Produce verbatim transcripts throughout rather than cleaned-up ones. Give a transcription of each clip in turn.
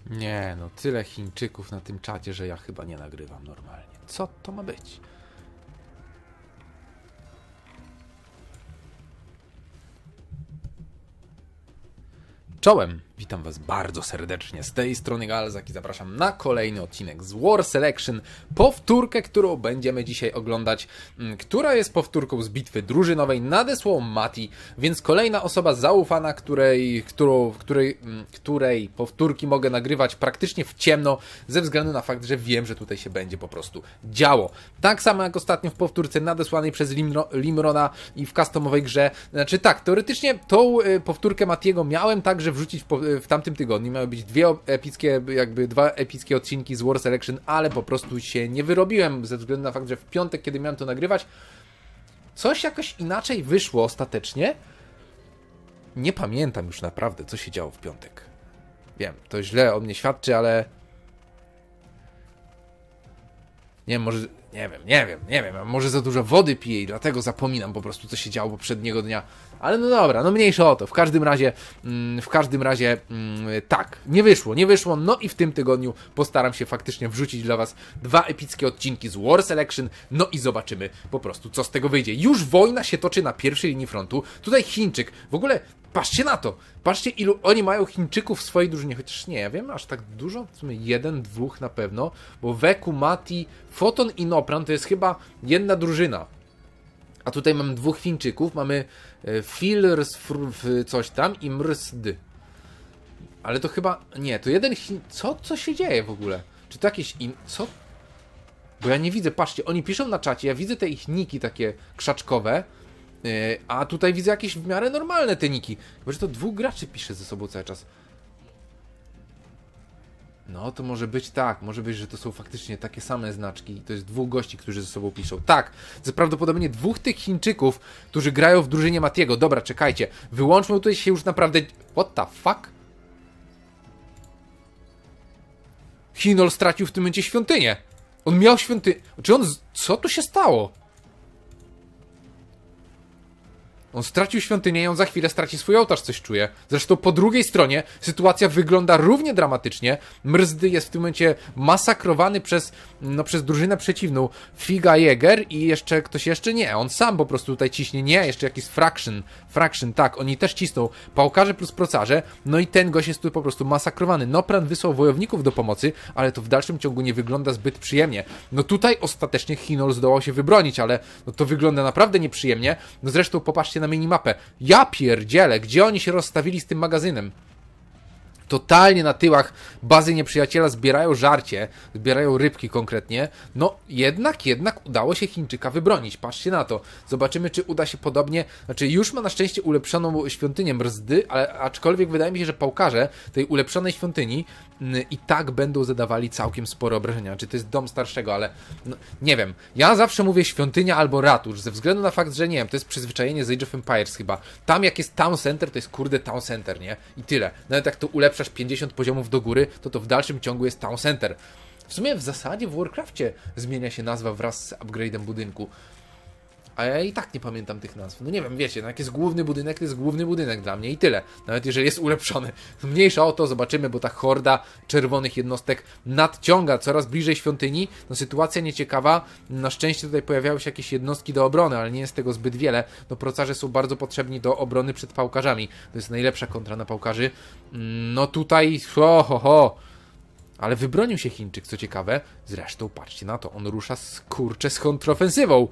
Nie no, tyle Chińczyków na tym czacie, że ja chyba nie nagrywam normalnie. Co to ma być? Czołem! Witam was bardzo serdecznie z tej strony Galzak i zapraszam na kolejny odcinek z War Selection. Powtórkę, którą będziemy dzisiaj oglądać, która jest powtórką z bitwy drużynowej. Nadesłał Mati, więc kolejna osoba zaufana, której, którą, której, której powtórki mogę nagrywać praktycznie w ciemno, ze względu na fakt, że wiem, że tutaj się będzie po prostu działo. Tak samo jak ostatnio w powtórce nadesłanej przez Limro, Limrona i w customowej grze. Znaczy tak, teoretycznie tą powtórkę Matiego miałem także wrzucić w w tamtym tygodniu. Miały być dwie epickie, jakby dwa epickie odcinki z War Selection, ale po prostu się nie wyrobiłem ze względu na fakt, że w piątek, kiedy miałem to nagrywać, coś jakoś inaczej wyszło ostatecznie. Nie pamiętam już naprawdę, co się działo w piątek. Wiem, to źle o mnie świadczy, ale nie wiem, może, nie wiem, nie wiem, nie wiem, może za dużo wody piję i dlatego zapominam po prostu, co się działo poprzedniego dnia. Ale no dobra, no mniejsza o to. W każdym razie, mm, w każdym razie, mm, tak, nie wyszło, nie wyszło. No i w tym tygodniu postaram się faktycznie wrzucić dla was dwa epickie odcinki z War Selection. No i zobaczymy po prostu, co z tego wyjdzie. Już wojna się toczy na pierwszej linii frontu. Tutaj Chińczyk, w ogóle patrzcie na to. Patrzcie, ilu oni mają Chińczyków w swojej drużynie. Chociaż nie, ja wiem, aż tak dużo. W sumie jeden, dwóch na pewno. Bo Weku, Mati, Foton i Nopran to jest chyba jedna drużyna. A tutaj mamy dwóch Chińczyków, mamy Filrs, coś tam i Mrsd. Ale to chyba, nie, to jeden Chiń... Co, co się dzieje w ogóle? Czy to jakieś in... Co? Bo ja nie widzę, patrzcie, oni piszą na czacie, ja widzę te ich niki takie krzaczkowe, yy, a tutaj widzę jakieś w miarę normalne te niki. Chyba, że to dwóch graczy pisze ze sobą cały czas. No, to może być tak, może być, że to są faktycznie takie same znaczki. To jest dwóch gości, którzy ze sobą piszą. Tak, to prawdopodobnie dwóch tych Chińczyków, którzy grają w drużynie Matiego. Dobra, czekajcie, wyłączmy tutaj się już naprawdę... What the fuck? Hinol stracił w tym momencie świątynię. On miał świątynię... Czy on... Co tu się stało? On stracił świątynię i on za chwilę straci swój ołtarz, coś czuje. Zresztą po drugiej stronie sytuacja wygląda równie dramatycznie. Mrzdy jest w tym momencie masakrowany przez, no, przez drużynę przeciwną. Figa Jäger i jeszcze ktoś jeszcze nie. On sam po prostu tutaj ciśnie. Nie, jeszcze jakiś Fraction. Fraction, tak, oni też cisną. Pałkarze plus procarze. No i ten gość jest tu po prostu masakrowany. Nopran wysłał wojowników do pomocy, ale to w dalszym ciągu nie wygląda zbyt przyjemnie. No tutaj ostatecznie Hinol zdołał się wybronić, ale no to wygląda naprawdę nieprzyjemnie. No zresztą popatrzcie na minimapę. Ja pierdzielę, gdzie oni się rozstawili z tym magazynem? Totalnie na tyłach bazy nieprzyjaciela zbierają żarcie, zbierają rybki konkretnie. No jednak, jednak udało się Chińczyka wybronić. Patrzcie na to. Zobaczymy, czy uda się podobnie. Znaczy już ma na szczęście ulepszoną świątynię Mrzdy, ale aczkolwiek wydaje mi się, że pałkarze tej ulepszonej świątyni m, i tak będą zadawali całkiem spore obrażenia. Czy to jest dom starszego, ale no, nie wiem. Ja zawsze mówię świątynia albo ratusz, ze względu na fakt, że nie wiem, to jest przyzwyczajenie z Age of Empires chyba. Tam jak jest Town Center, to jest kurde Town Center, nie? I tyle. Nawet jak to ulepszasz pięćdziesiąt poziomów do góry, to to w dalszym ciągu jest Town Center. W sumie w zasadzie w Warcrafcie zmienia się nazwa wraz z upgrade'em budynku. A ja i tak nie pamiętam tych nazw. No nie wiem, wiecie, no jak jest główny budynek, to jest główny budynek dla mnie i tyle. Nawet jeżeli jest ulepszony. Mniejsza o to, zobaczymy, bo ta horda czerwonych jednostek nadciąga coraz bliżej świątyni. No sytuacja nieciekawa. Na szczęście tutaj pojawiały się jakieś jednostki do obrony, ale nie jest tego zbyt wiele. No procarze są bardzo potrzebni do obrony przed pałkarzami. To jest najlepsza kontra na pałkarzy. No tutaj, ho, ho, ho. Ale wybronił się Chińczyk, co ciekawe. Zresztą patrzcie na to, on rusza z, kurczę z kontrofensywą.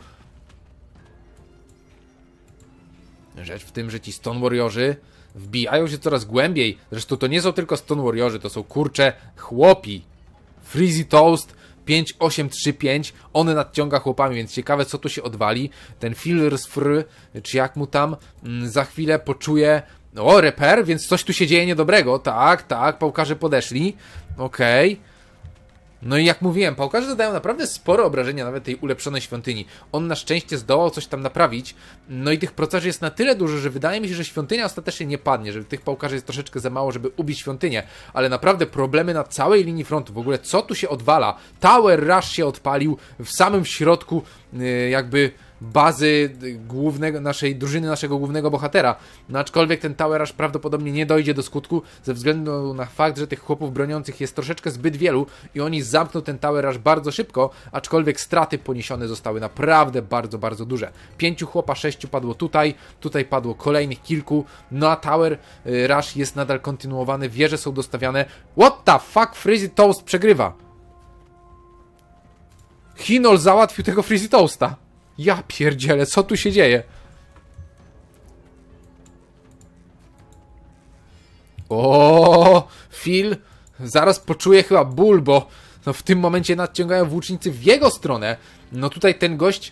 Rzecz w tym, że ci Stone Warriorzy wbijają się coraz głębiej. Zresztą to nie są tylko Stone Warriorzy, to są kurcze chłopi. Freezy Toast pięć osiem trzy pięć. On nadciąga chłopami, więc ciekawe, co tu się odwali. Ten Filrs Fr, czy jak mu tam, za chwilę poczuje... O, reper, więc coś tu się dzieje niedobrego. Tak, tak, pałkarze podeszli. Okej. Okay. No i jak mówiłem, pałkarze zadają naprawdę spore obrażenia nawet tej ulepszonej świątyni. On na szczęście zdołał coś tam naprawić. No i tych procarzy jest na tyle dużo, że wydaje mi się, że świątynia ostatecznie nie padnie, że tych pałkarzy jest troszeczkę za mało, żeby ubić świątynię. Ale naprawdę problemy na całej linii frontu. W ogóle co tu się odwala? Tower Rush się odpalił w samym środku yy, jakby bazy głównego, naszej drużyny, naszego głównego bohatera. No aczkolwiek ten Tower Rush prawdopodobnie nie dojdzie do skutku ze względu na fakt, że tych chłopów broniących jest troszeczkę zbyt wielu i oni zamkną ten Tower Rush bardzo szybko, aczkolwiek straty poniesione zostały naprawdę bardzo, bardzo duże. Pięciu chłopa, sześciu padło tutaj, tutaj padło kolejnych kilku, no a Tower Rush jest nadal kontynuowany, wieże są dostawiane. What the fuck, Freezy Toast przegrywa. Hinol załatwił tego Freezy Toasta. Ja pierdzielę, co tu się dzieje? O, Phil zaraz poczuje chyba ból, bo no w tym momencie nadciągają włócznicy w jego stronę. No tutaj ten gość...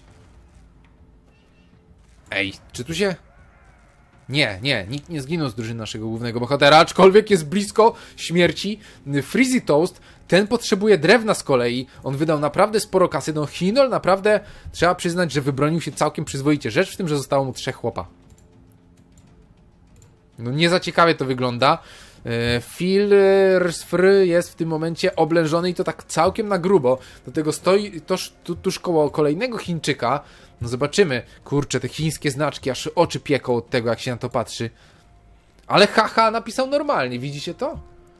Ej, czy tu się... Nie, nie, nikt nie zginął z drużyny naszego głównego bohatera, aczkolwiek jest blisko śmierci. Freezy Toast, ten potrzebuje drewna z kolei, on wydał naprawdę sporo kasy, no Hinol naprawdę, trzeba przyznać, że wybronił się całkiem przyzwoicie. Rzecz w tym, że zostało mu trzech chłopa. No nie za ciekawie to wygląda. Phil jest w tym momencie oblężony i to tak całkiem na grubo. Do tego stoi toż, tu, tuż koło kolejnego Chińczyka. No zobaczymy. Kurczę, te chińskie znaczki, aż oczy pieką od tego, jak się na to patrzy. Ale haha, napisał normalnie, widzicie to?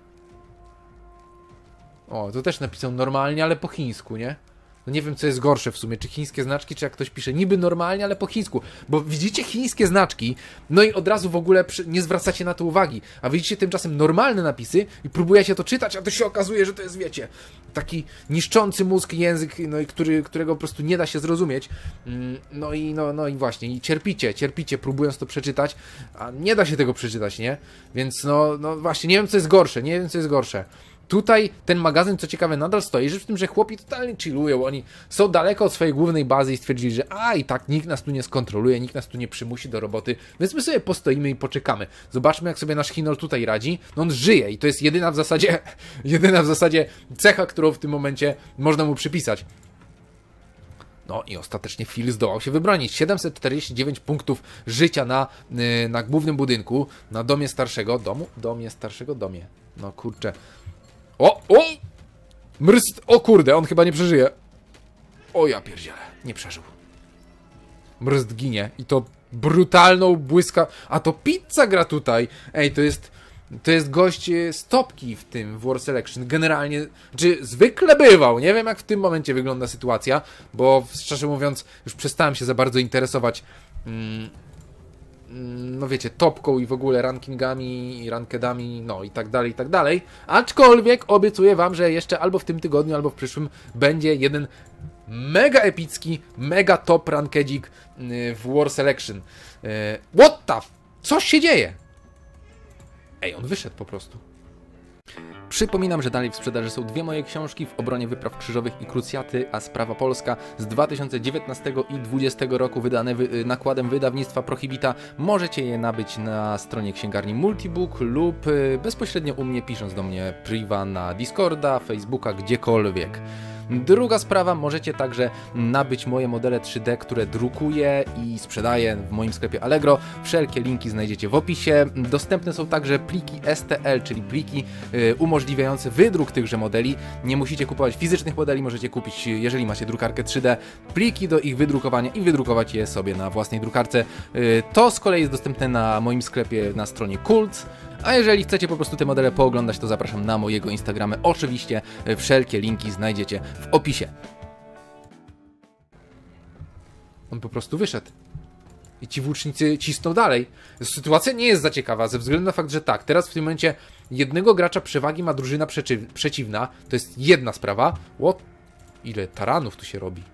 O, to też napisał normalnie, ale po chińsku, nie? No nie wiem, co jest gorsze w sumie, czy chińskie znaczki, czy jak ktoś pisze niby normalnie, ale po chińsku. Bo widzicie chińskie znaczki, no i od razu w ogóle nie zwracacie na to uwagi. A widzicie tymczasem normalne napisy i próbujecie to czytać, a to się okazuje, że to jest, wiecie, taki niszczący mózg język, no i który, którego po prostu nie da się zrozumieć. No i, no, no i właśnie, i cierpicie, cierpicie, próbując to przeczytać, a nie da się tego przeczytać, nie? Więc no, no właśnie, nie wiem, co jest gorsze, nie wiem, co jest gorsze. Tutaj ten magazyn, co ciekawe, nadal stoi. Rzecz w tym, że chłopi totalnie chillują. Oni są daleko od swojej głównej bazy i stwierdzili, że a i tak nikt nas tu nie skontroluje, nikt nas tu nie przymusi do roboty, więc my sobie postoimy i poczekamy. Zobaczmy, jak sobie nasz Hinol tutaj radzi. No on żyje i to jest jedyna w zasadzie, jedyna w zasadzie cecha, którą w tym momencie można mu przypisać. No i ostatecznie Phil zdołał się wybronić. siedemset czterdzieści dziewięć punktów życia na, na głównym budynku, na domie starszego. Domu? Domie starszego? Domie. No kurczę. O, o! Mrst! O kurde, on chyba nie przeżyje. O ja pierdzielę, nie przeżył. Mrst ginie i to brutalną błyska... A to Pizza gra tutaj! Ej, to jest... To jest gość z topki w tym, w War Selection. Generalnie, czy zwykle bywał. Nie wiem, jak w tym momencie wygląda sytuacja, bo szczerze mówiąc, już przestałem się za bardzo interesować... Mm, no wiecie, topką i w ogóle rankingami, rankedami, no i tak dalej, i tak dalej. Aczkolwiek obiecuję wam, że jeszcze albo w tym tygodniu, albo w przyszłym będzie jeden mega epicki, mega top rankedzik w War Selection. What the f... Co się dzieje? Ej, on wyszedł po prostu. Przypominam, że dalej w sprzedaży są dwie moje książki w obronie wypraw krzyżowych i krucjaty, a sprawa polska z dwa tysiące dziewiętnastego i dwa tysiące dwudziestego roku, wydane wy nakładem wydawnictwa Prohibita. Możecie je nabyć na stronie księgarni Multibook lub bezpośrednio u mnie, pisząc do mnie priva na Discorda, Facebooka, gdziekolwiek. Druga sprawa, możecie także nabyć moje modele trzy D, które drukuję i sprzedaję w moim sklepie Allegro. Wszelkie linki znajdziecie w opisie. Dostępne są także pliki S T L, czyli pliki y, umożliwiające wydruk tychże modeli. Nie musicie kupować fizycznych modeli, możecie kupić, jeżeli macie drukarkę trzy D, pliki do ich wydrukowania i wydrukować je sobie na własnej drukarce. Y, to z kolei jest dostępne na moim sklepie na stronie Kult. A jeżeli chcecie po prostu te modele pooglądać, to zapraszam na mojego Instagrama. Oczywiście wszelkie linki znajdziecie w opisie. On po prostu wyszedł. I ci włócznicy cisną dalej. Sytuacja nie jest za ciekawa, ze względu na fakt, że tak, teraz w tym momencie jednego gracza przewagi ma drużyna przeciwna. To jest jedna sprawa. What? Ile taranów tu się robi.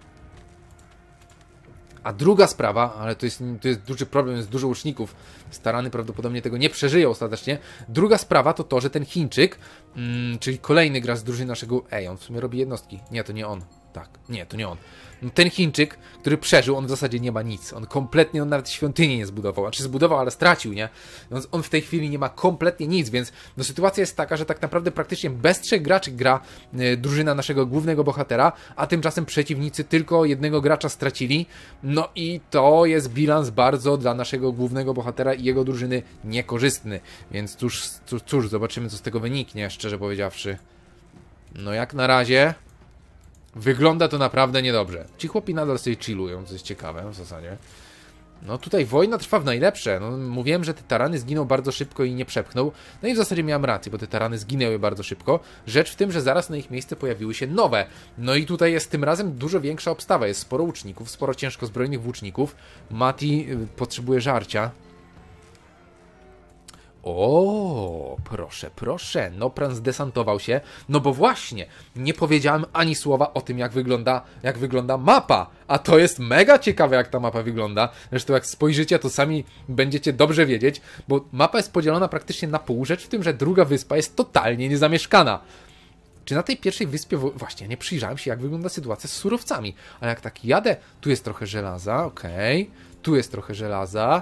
A druga sprawa, ale to jest, to jest duży problem, jest dużo łuczników. Starany prawdopodobnie tego nie przeżyją ostatecznie. Druga sprawa to to, że ten Chińczyk, mm, czyli kolejny gracz z drużyny naszego... Ej, on w sumie robi jednostki. Nie, to nie on. Tak, nie, to nie on. Ten Chińczyk, który przeżył, on w zasadzie nie ma nic. On kompletnie, on nawet świątynię nie zbudował. Znaczy zbudował, ale stracił, nie? On, on w tej chwili nie ma kompletnie nic, więc no, sytuacja jest taka, że tak naprawdę praktycznie bez trzech graczy gra y, drużyna naszego głównego bohatera, a tymczasem przeciwnicy tylko jednego gracza stracili. No i to jest bilans bardzo dla naszego głównego bohatera i jego drużyny niekorzystny. Więc cóż, cóż, cóż zobaczymy, co z tego wyniknie, szczerze powiedziawszy. No jak na razie... Wygląda to naprawdę niedobrze. Ci chłopi nadal sobie chillują, co jest ciekawe w zasadzie. No tutaj wojna trwa w najlepsze. No, mówiłem, że te tarany zginą bardzo szybko i nie przepchnął. No i w zasadzie miałem rację, bo te tarany zginęły bardzo szybko. Rzecz w tym, że zaraz na ich miejsce pojawiły się nowe. No i tutaj jest tym razem dużo większa obstawa. Jest sporo łuczników, sporo ciężko zbrojnych włóczników. Mati y, potrzebuje żarcia. O, proszę, proszę, Nopran zdesantował się, no bo właśnie, nie powiedziałem ani słowa o tym, jak wygląda, jak wygląda mapa, a to jest mega ciekawe, jak ta mapa wygląda, zresztą jak spojrzycie, to sami będziecie dobrze wiedzieć, bo mapa jest podzielona praktycznie na pół, rzecz w tym, że druga wyspa jest totalnie niezamieszkana. Czy na tej pierwszej wyspie, właśnie, nie przyjrzałem się, jak wygląda sytuacja z surowcami, ale jak tak jadę, tu jest trochę żelaza, okej, okay. Tu jest trochę żelaza,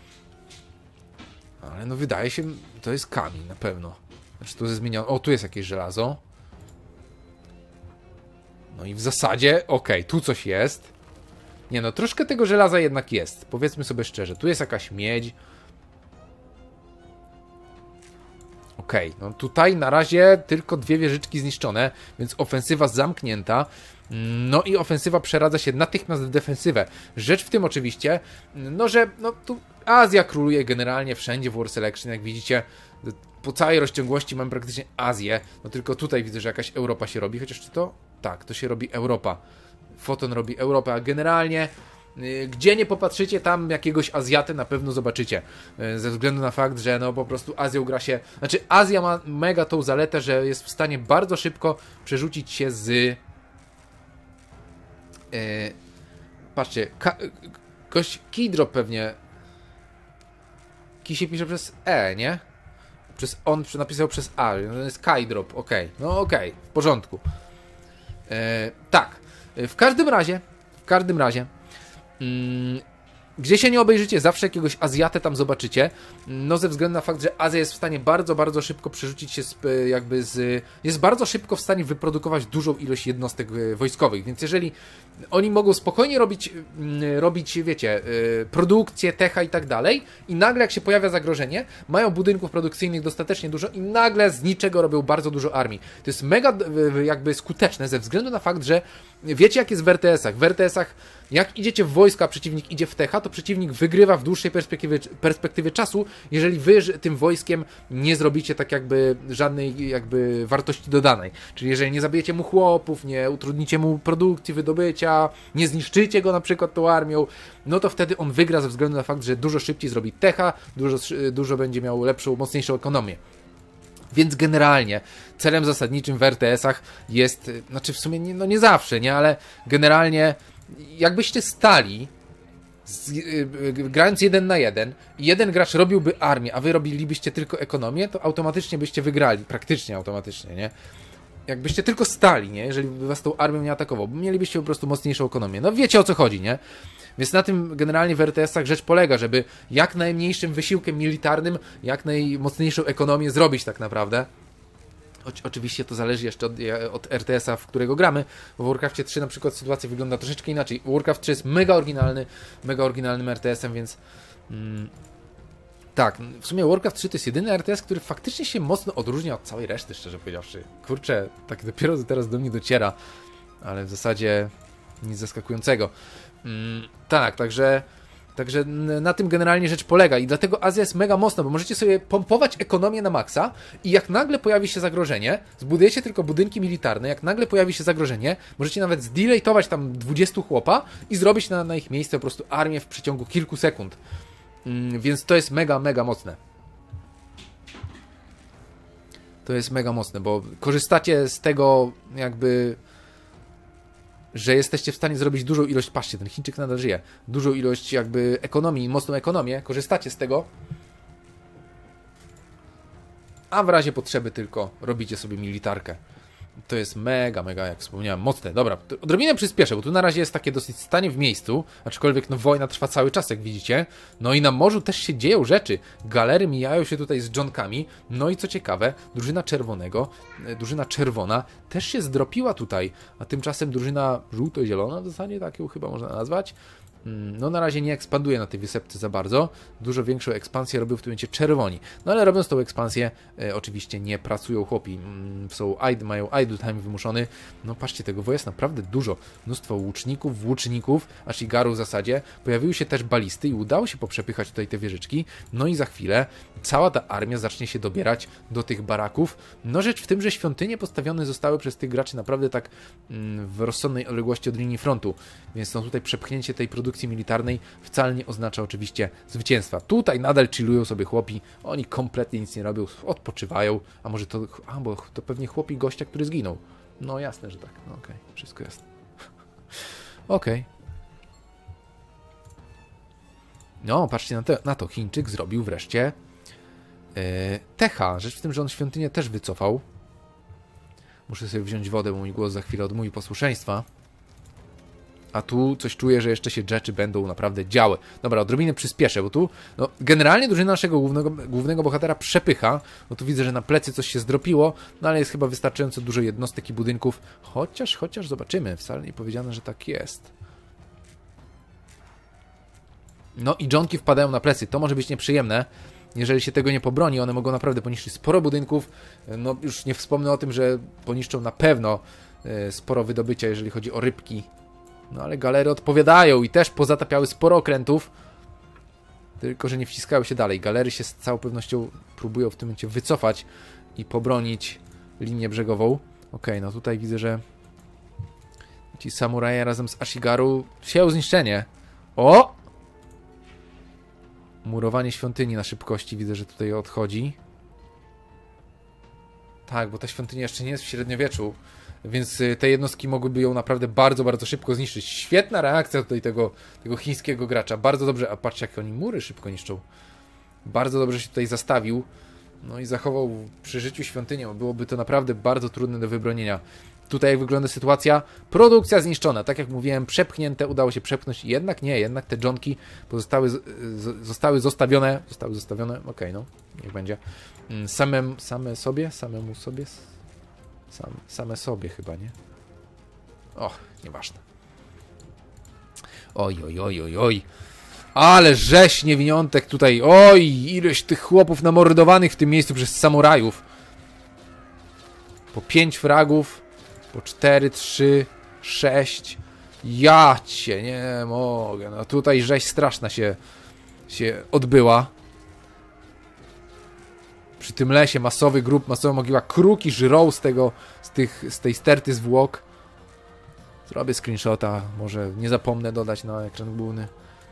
ale no wydaje się, to jest kamień na pewno. Znaczy tu zmieniano. O, tu jest jakieś żelazo. No i w zasadzie, okej, okay, tu coś jest. Nie no, troszkę tego żelaza jednak jest. Powiedzmy sobie szczerze, tu jest jakaś miedź. Okej, okay, no tutaj na razie tylko dwie wieżyczki zniszczone, więc ofensywa zamknięta. No i ofensywa przeradza się natychmiast w defensywę. Rzecz w tym oczywiście, no że no tu Azja króluje generalnie wszędzie w War Selection, jak widzicie. Po całej rozciągłości mamy praktycznie Azję, no tylko tutaj widzę, że jakaś Europa się robi, chociaż czy to? Tak, to się robi Europa. Foton robi Europę, a generalnie gdzie nie popatrzycie, tam jakiegoś Azjatę na pewno zobaczycie. Ze względu na fakt, że no po prostu Azją gra się... Znaczy Azja ma mega tą zaletę, że jest w stanie bardzo szybko przerzucić się z... Yy, patrzcie, ka... Gość keydrop pewnie... Ki się pisze przez E, nie? Przez on napisał przez A, to jest keydrop, okej. Okay. No okej, okay, w porządku. Yy, tak, w każdym razie, w każdym razie... Mm, gdzie się nie obejrzycie, zawsze jakiegoś Azjatę tam zobaczycie. No ze względu na fakt, że Azja jest w stanie bardzo, bardzo szybko przerzucić się z, jakby z... Jest bardzo szybko w stanie wyprodukować dużą ilość jednostek wojskowych, więc jeżeli oni mogą spokojnie robić, robić wiecie, produkcję, techa i tak dalej i nagle jak się pojawia zagrożenie, mają budynków produkcyjnych dostatecznie dużo i nagle z niczego robią bardzo dużo armii. To jest mega jakby skuteczne ze względu na fakt, że wiecie jak jest w R T S-ach. W R T S-ach jak idziecie w wojska, a przeciwnik idzie w techa, to przeciwnik wygrywa w dłuższej perspektywie, perspektywie czasu, jeżeli wy tym wojskiem nie zrobicie tak jakby żadnej jakby wartości dodanej. Czyli jeżeli nie zabijecie mu chłopów, nie utrudnicie mu produkcji, wydobycia, nie zniszczycie go na przykład tą armią, no to wtedy on wygra ze względu na fakt, że dużo szybciej zrobi techa, dużo, dużo będzie miał lepszą, mocniejszą ekonomię. Więc generalnie celem zasadniczym w R T S-ach jest, znaczy w sumie nie, no nie zawsze, nie, ale generalnie jakbyście stali z, yy, grając jeden na jeden i jeden gracz robiłby armię, a wy robilibyście tylko ekonomię, to automatycznie byście wygrali, praktycznie automatycznie, nie? Jakbyście tylko stali, nie? Jeżeli by was tą armią nie atakował, bo mielibyście po prostu mocniejszą ekonomię. No wiecie o co chodzi, nie? Więc na tym generalnie w R T S-ach rzecz polega, żeby jak najmniejszym wysiłkiem militarnym, jak najmocniejszą ekonomię zrobić tak naprawdę. O, oczywiście to zależy jeszcze od, od R T S-a, w którego gramy, bo w Warcraftie trzy na przykład sytuacja wygląda troszeczkę inaczej. Warcraft trzy jest mega oryginalny, mega oryginalnym R T S-em, więc... Mm, tak, w sumie Warcraft trzy to jest jedyny R T S, który faktycznie się mocno odróżnia od całej reszty, szczerze powiedziawszy. Kurczę, tak dopiero teraz do mnie dociera, ale w zasadzie nic zaskakującego. Mm, tak, także... Także na tym generalnie rzecz polega i dlatego Azja jest mega mocna, bo możecie sobie pompować ekonomię na maksa i jak nagle pojawi się zagrożenie, zbudujecie tylko budynki militarne, jak nagle pojawi się zagrożenie, możecie nawet zdeletować tam dwudziestu chłopa i zrobić na, na ich miejsce po prostu armię w przeciągu kilku sekund. Mm, więc to jest mega, mega mocne. To jest mega mocne, bo korzystacie z tego jakby... że jesteście w stanie zrobić dużą ilość, patrzcie, ten Chińczyk nadal żyje, dużą ilość jakby ekonomii, mocną ekonomię, korzystacie z tego, a w razie potrzeby tylko robicie sobie militarkę. To jest mega, mega, jak wspomniałem, mocne. Dobra, odrobinę przyspieszę, bo tu na razie jest takie dosyć stanie w miejscu, aczkolwiek no wojna trwa cały czas, jak widzicie. No i na morzu też się dzieją rzeczy. Galery mijają się tutaj z dżonkami. No i co ciekawe, drużyna czerwonego, drużyna czerwona też się zdropiła tutaj, a tymczasem drużyna żółto-zielona w zasadzie, tak ją chyba można nazwać, no na razie nie ekspanduje na tej wysepce za bardzo. Dużo większą ekspansję robią w tym momencie czerwoni. No ale robiąc tą ekspansję, e, oczywiście nie pracują chłopi. Mm, są idle, mają idle time wymuszony. No patrzcie, tego woja jest naprawdę dużo. Mnóstwo łuczników, włóczników, Ashigaru w zasadzie. Pojawiły się też balisty i udało się poprzepychać tutaj te wieżyczki. No i za chwilę cała ta armia zacznie się dobierać do tych baraków. No rzecz w tym, że świątynie postawione zostały przez tych graczy naprawdę tak mm, w rozsądnej odległości od linii frontu. Więc no tutaj przepchnięcie tej produkcji militarnej wcale nie oznacza oczywiście zwycięstwa. Tutaj nadal chillują sobie chłopi, oni kompletnie nic nie robią, odpoczywają, a może to, a bo to pewnie chłopi gościa, który zginął. No jasne, że tak, no okej, okay. Wszystko jasne. Okej. Okay. No, patrzcie na, te, na to, Chińczyk zrobił wreszcie yy, Techa. Rzecz w tym, że on świątynię też wycofał. Muszę sobie wziąć wodę, bo mój głos za chwilę odmówi posłuszeństwa. A tu coś czuję, że jeszcze się rzeczy będą naprawdę działy. Dobra, odrobinę przyspieszę, bo tu no, generalnie drużyna naszego głównego, głównego bohatera przepycha. No tu widzę, że na plecy coś się zdropiło, no ale jest chyba wystarczająco dużo jednostek i budynków. Chociaż, chociaż zobaczymy. Wcale nie powiedziane, że tak jest. No i dżonki wpadają na plecy. To może być nieprzyjemne. Jeżeli się tego nie pobroni, one mogą naprawdę poniszczyć sporo budynków. No już nie wspomnę o tym, że poniszczą na pewno sporo wydobycia, jeżeli chodzi o rybki. No ale galery odpowiadają i też pozatapiały sporo okrętów. Tylko że nie wciskały się dalej. Galery się z całą pewnością próbują w tym momencie wycofać i pobronić linię brzegową. Okej, no tutaj widzę, że ci samuraje razem z Ashigaru sieją zniszczenie. O! Murowanie świątyni na szybkości. Widzę, że tutaj odchodzi. Tak, bo ta świątynia jeszcze nie jest w średniowieczu. Więc te jednostki mogłyby ją naprawdę bardzo, bardzo szybko zniszczyć. Świetna reakcja tutaj tego, tego chińskiego gracza. Bardzo dobrze. A patrzcie, jak oni mury szybko niszczą. Bardzo dobrze się tutaj zastawił. No i zachował przy życiu świątynię. Byłoby to naprawdę bardzo trudne do wybronienia. Tutaj jak wygląda sytuacja? Produkcja zniszczona. Tak jak mówiłem, przepchnięte. Udało się przepchnąć. Jednak nie. Jednak te dżonki pozostały, z, zostały zostawione. Zostały zostawione. Okej, okay, no. Niech będzie. Samem, same sobie? Samemu sobie? Sam, same sobie chyba, nie? Och, nieważne. Oj, oj, oj, oj, oj. Ale rzeź niewiniątek tutaj. Oj, ileś tych chłopów namordowanych w tym miejscu przez samurajów. Po pięć fragów. Po cztery, trzy, sześć. Ja cię nie mogę. No tutaj rzeź straszna się, się odbyła. Przy tym lesie masowy grób, masowa mogiła. Kruki żrą z tego, z, tych, z tej sterty zwłok. Zrobię screenshota. Może nie zapomnę dodać na ekran główny.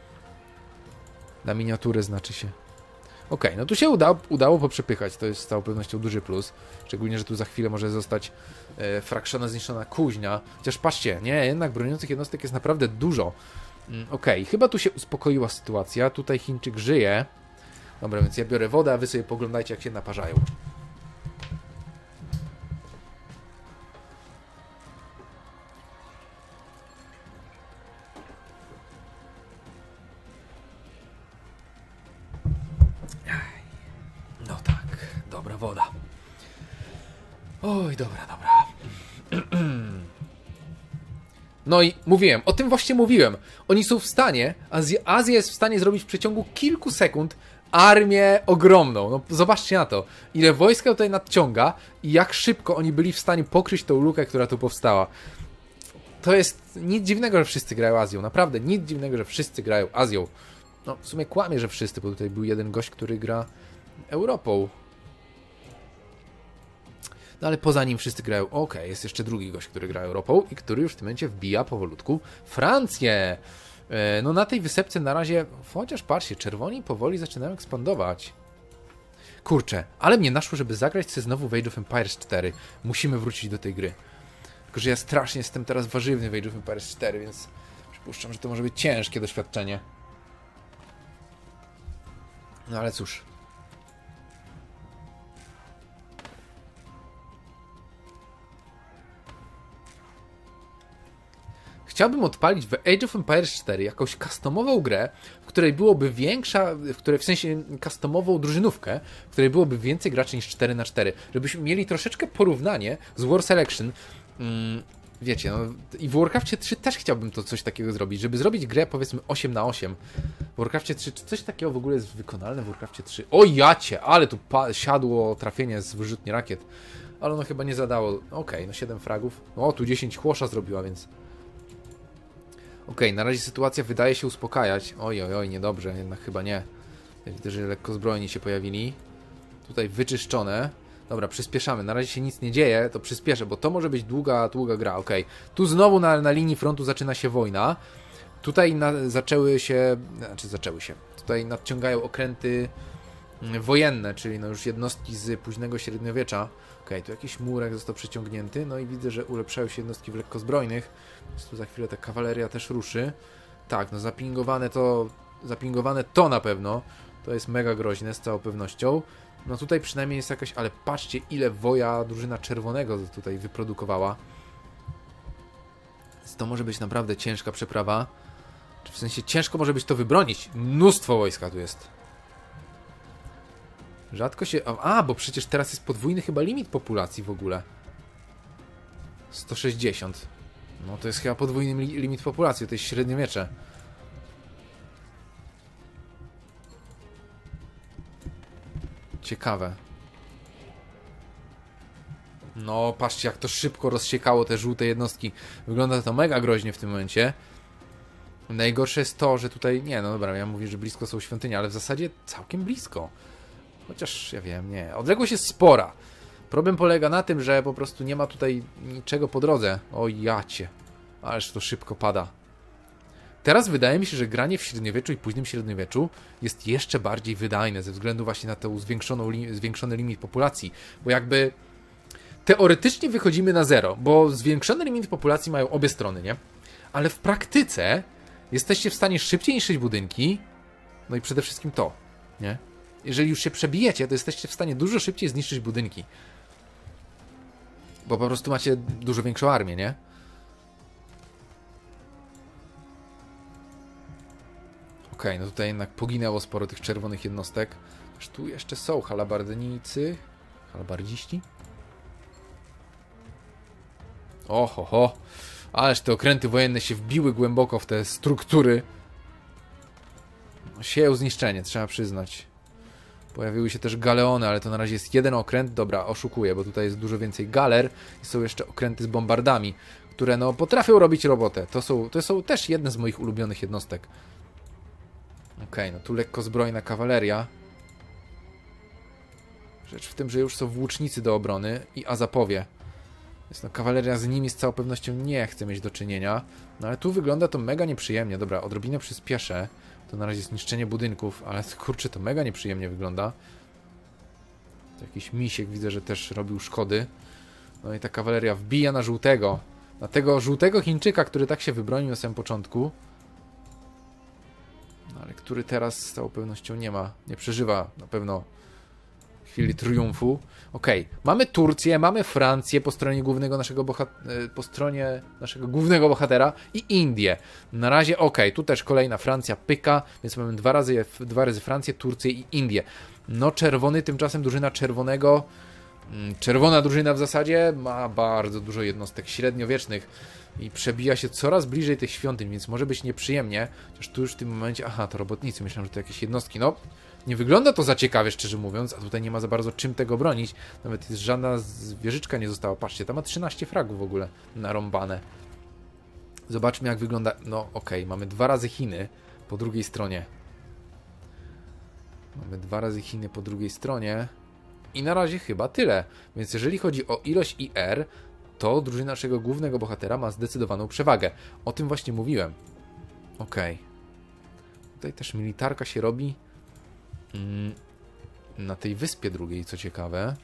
Na miniaturę znaczy się. Ok, no tu się uda, udało poprzepychać. To jest z całą pewnością duży plus. Szczególnie, że tu za chwilę może zostać e, frakszona, zniszczona kuźnia. Chociaż patrzcie, nie, jednak broniących jednostek jest naprawdę dużo. Mm, ok, chyba tu się uspokoiła sytuacja. Tutaj Chińczyk żyje. Dobra, więc ja biorę wodę, a wy sobie poglądajcie, jak się naparzają. No tak, dobra woda. Oj, dobra, dobra. No i mówiłem, o tym właśnie mówiłem. Oni są w stanie, Azja, Azja jest w stanie zrobić w przeciągu kilku sekund armię ogromną. No zobaczcie na to. Ile wojska tutaj nadciąga i jak szybko oni byli w stanie pokryć tą lukę, która tu powstała. To jest nic dziwnego, że wszyscy grają Azją. Naprawdę nic dziwnego, że wszyscy grają Azją. No w sumie kłamie, że wszyscy, bo tutaj był jeden gość, który gra Europą. No ale poza nim wszyscy grają. Okej, okay, jest jeszcze drugi gość, który gra Europą i który już w tym momencie wbija powolutku Francję. No na tej wysepce na razie, chociaż patrzcie, czerwoni powoli zaczynają ekspandować. Kurczę, ale mnie naszło, żeby zagrać sobie znowu w Age of Empires cztery. Musimy wrócić do tej gry. Tylko że ja strasznie jestem teraz warzywny w Age of Empires cztery, więc przypuszczam, że to może być ciężkie doświadczenie. No ale cóż. Chciałbym odpalić w Age of Empires cztery jakąś customową grę, w której byłoby większa, w której w sensie customową drużynówkę, w której byłoby więcej graczy niż cztery na cztery. Żebyśmy mieli troszeczkę porównanie z War Selection. Hmm, wiecie, no i w Warcraftie trzy też chciałbym to coś takiego zrobić, żeby zrobić grę powiedzmy osiem na osiem. W Warcraftie trzy, czy coś takiego w ogóle jest wykonalne w Warcraftie trzy? O jacie, ale tu siadło trafienie z wyrzutni rakiet. Ale ono chyba nie zadało, okej, okay, no siedem fragów. No tu dziesięć chłosza zrobiła, więc... Okej, okay, na razie sytuacja wydaje się uspokajać. Oj, oj, oj, niedobrze, jednak chyba nie. Widzę, że lekko zbrojni się pojawili. Tutaj wyczyszczone. Dobra, przyspieszamy. Na razie się nic nie dzieje, to przyspieszę, bo to może być długa, długa gra. Okej, okay. Tu znowu na, na linii frontu zaczyna się wojna. Tutaj na, zaczęły się... Znaczy zaczęły się. Tutaj nadciągają okręty wojenne, czyli no już jednostki z późnego średniowiecza. Okej, okay, tu jakiś murek został przeciągnięty. No i widzę, że ulepszają się jednostki w lekkozbrojnych. Więc tu za chwilę ta kawaleria też ruszy. Tak, no zapingowane to... Zapingowane to na pewno. To jest mega groźne z całą pewnością. No tutaj przynajmniej jest jakaś... Ale patrzcie, ile woja drużyna czerwonego tutaj wyprodukowała. Więc to może być naprawdę ciężka przeprawa. Czy w sensie ciężko może być to wybronić. Mnóstwo wojska tu jest. Rzadko się... A, bo przecież teraz jest podwójny chyba limit populacji w ogóle. sto sześćdziesiąt. No to jest chyba podwójny li limit populacji, to jest średniowiecze. Ciekawe. No, patrzcie jak to szybko rozsiekało te żółte jednostki. Wygląda to mega groźnie w tym momencie. Najgorsze jest to, że tutaj... Nie, no dobra, ja mówię, że blisko są świątynie, ale w zasadzie całkiem blisko. Chociaż, ja wiem, nie. Odległość jest spora. Problem polega na tym, że po prostu nie ma tutaj niczego po drodze. O jacie. Ależ to szybko pada. Teraz wydaje mi się, że granie w średniowieczu i późnym średniowieczu jest jeszcze bardziej wydajne ze względu właśnie na ten zwiększoną li zwiększony limit populacji. Bo jakby teoretycznie wychodzimy na zero, bo zwiększony limit populacji mają obie strony, nie? Ale w praktyce jesteście w stanie szybciej niszczyć budynki, no i przede wszystkim to, nie? Jeżeli już się przebijecie, to jesteście w stanie dużo szybciej zniszczyć budynki. Bo po prostu macie dużo większą armię, nie? Okej, okay, no tutaj jednak poginęło sporo tych czerwonych jednostek. Aż tu jeszcze są halabardynicy. Halabardziści? Oho, ho. Ależ te okręty wojenne się wbiły głęboko w te struktury. No, sieją zniszczenie, trzeba przyznać. Pojawiły się też galeony, ale to na razie jest jeden okręt. Dobra, oszukuję, bo tutaj jest dużo więcej galer. I są jeszcze okręty z bombardami, które no potrafią robić robotę. To są, to są też jedne z moich ulubionych jednostek. Okej, okay, no tu lekko zbrojna kawaleria. Rzecz w tym, że już są włócznicy do obrony i azapowie. Więc no kawaleria z nimi z całą pewnością nie chce mieć do czynienia. No ale tu wygląda to mega nieprzyjemnie. Dobra, odrobinę przyspieszę. To na razie zniszczenie budynków, ale kurczę, to mega nieprzyjemnie wygląda. To jakiś misiek widzę, że też robił szkody. No i ta kawaleria wbija na żółtego. Na tego żółtego Chińczyka, który tak się wybronił na samym początku. No ale który teraz z całą pewnością nie ma, nie przeżywa na pewno chwili triumfu. Okej, okay. Mamy Turcję, mamy Francję po stronie głównego naszego bohatera, po stronie naszego głównego bohatera i Indię. Na razie okej, okay. Tu też kolejna Francja pyka, więc mamy dwa razy, dwa razy Francję, Turcję i Indię. No czerwony, tymczasem drużyna czerwonego, czerwona drużyna w zasadzie ma bardzo dużo jednostek średniowiecznych i przebija się coraz bliżej tych świątyń, więc może być nieprzyjemnie. Chociaż tu już w tym momencie, aha, to robotnicy, myślałem, że to jakieś jednostki, no nie wygląda to za ciekawie, szczerze mówiąc, a tutaj nie ma za bardzo czym tego bronić. Nawet jest żadna wieżyczka nie została. Patrzcie, tam ma trzynaście fragów w ogóle narąbane. Zobaczmy jak wygląda, no okej, okay. Mamy dwa razy Chiny po drugiej stronie. Mamy dwa razy Chiny po drugiej stronie. I na razie chyba tyle. Więc jeżeli chodzi o ilość I R, to drużyna naszego głównego bohatera ma zdecydowaną przewagę. O tym właśnie mówiłem. Okej. Okay. Tutaj też militarka się robi mm, na tej wyspie drugiej, co ciekawe.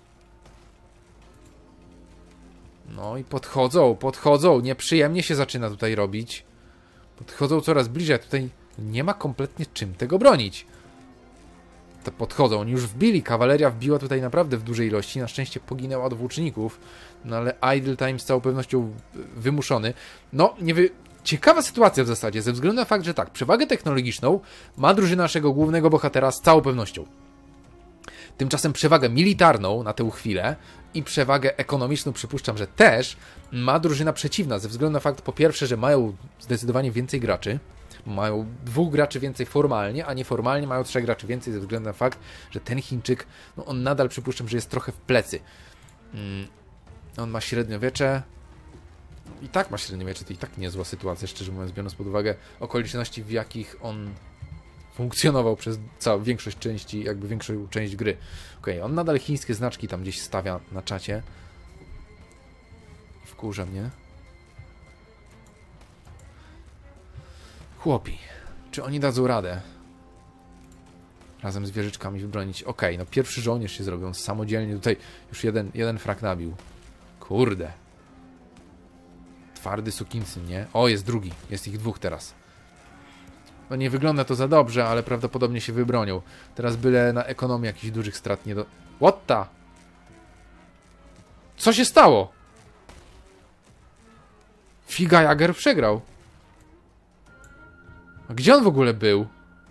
No i podchodzą, podchodzą. Nieprzyjemnie się zaczyna tutaj robić. Podchodzą coraz bliżej. Tutaj nie ma kompletnie czym tego bronić. To podchodzą. Oni już wbili. Kawaleria wbiła tutaj naprawdę w dużej ilości. Na szczęście poginęła od włóczników. No ale idle time z całą pewnością wymuszony. No, nie wy... Ciekawa sytuacja w zasadzie, ze względu na fakt, że tak, przewagę technologiczną ma drużyna naszego głównego bohatera z całą pewnością. Tymczasem przewagę militarną na tę chwilę i przewagę ekonomiczną przypuszczam, że też ma drużyna przeciwna, ze względu na fakt, po pierwsze, że mają zdecydowanie więcej graczy, mają dwóch graczy więcej formalnie, a nieformalnie mają trzech graczy więcej, ze względu na fakt, że ten Chińczyk, no on nadal przypuszczam, że jest trochę w plecy. Mm, on ma średniowiecze, i tak ma średniowiecze, to i tak niezła sytuacja, szczerze mówiąc, biorąc pod uwagę okoliczności, w jakich on funkcjonował przez całą większość części, jakby większą część gry. Okej, okay, on nadal chińskie znaczki tam gdzieś stawia na czacie. Wkurza mnie. Chłopi, czy oni dadzą radę razem z wieżyczkami wybronić? Okej, okay, no pierwszy żołnierz się zrobił, on samodzielnie tutaj już jeden, jeden frak nabił. Kurde. Twardy sukinsyn, nie? O, jest drugi, jest ich dwóch teraz. No nie wygląda to za dobrze, ale prawdopodobnie się wybronią. Teraz byle na ekonomię jakichś dużych strat nie do... What the? Co się stało? Figa Jager przegrał. A gdzie on w ogóle był?